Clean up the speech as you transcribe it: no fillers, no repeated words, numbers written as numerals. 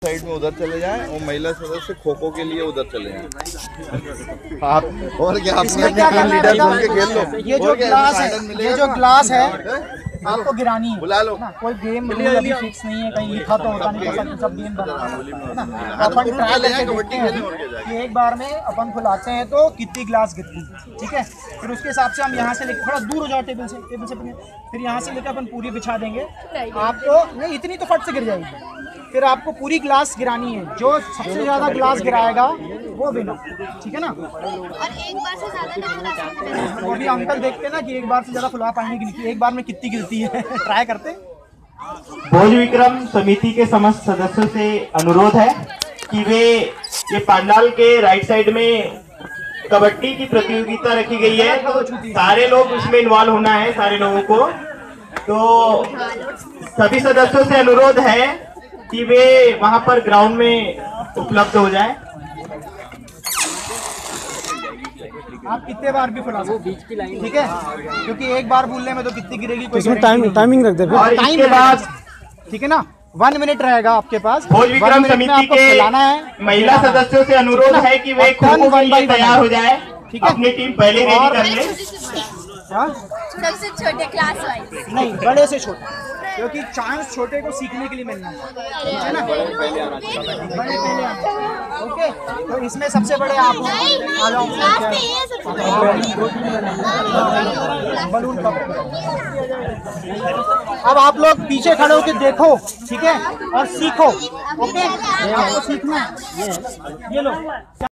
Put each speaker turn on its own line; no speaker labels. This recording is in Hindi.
साइड में उधर चले जाएं और महिला सदस्य खो खो के लिए उधर चले जाएं। आप और क्या अपने लीडर बन के खेल लो।
ये जो ग्लास है आपको गिरानी है,
बुला लो।
कोई गेम रूल अभी फिक्स नहीं है, कहीं लिखा तो होता नहीं, सब गेम बना है ना। अपन ट्राई करके देखते हैं कि एक बार में अपन खुलाते हैं तो कितनी ग्लास गिरती है, ठीक है। फिर उसके हिसाब से हम यहाँ से लेकर थोड़ा दूर हो जाओ टेबल से फिर यहाँ से लेकर अपन पूरी बिछा देंगे। आपको नहीं इतनी तो फट से गिर जाएगी, फिर आपको पूरी ग्लास गिरानी है। जो सबसे ज्यादा ग्लास गिराएगा वो विनर, ठीक है ना।
और एक बार से ज्यादा नहीं फुला सकते।
वो भी अंकल देखते हैं ना कि एक बार से ज्यादा फुला पाएंगे कि नहीं, एक बार में कितनी गिरती है ट्राई करते।
भोज विक्रम समिति के समस्त सदस्यों से अनुरोध है कि वे ये पंडाल के राइट साइड में कबड्डी की प्रतियोगिता रखी गई है, तो सारे लोग उसमें इन्वॉल्व होना है, सारे लोगों को। तो सभी सदस्यों से अनुरोध है कि वे वहां पर ग्राउंड में उपलब्ध हो जाए।
आप कितने बार भी फुला सकते हैं, ठीक है, क्योंकि एक बार भूलने में तो कितनी गिरेगी कोई
टाइमिंग रख दे
और इसके बाद, ठीक है ना। 1 मिनट रहेगा आपके पास।
भोज विक्रम समिति के महिला सदस्यों से अनुरोध है कि वे खो खो के लिए तैयार हो जाए, ठीक है। अपनी टीम पहले रेडी कर ले।
सबसे छोटे क्लास वाइज
नहीं, बड़े से छोटे, क्योंकि चांस छोटे को सीखने के लिए मिलना है ना। बड़े पहले आना, ओके। तो इसमें सबसे बड़े आप आ जाओ। बलून अब आप लोग पीछे खड़े होकर देखो, ठीक है, और सीखो, ओके। आपको सीखना है, ये लो।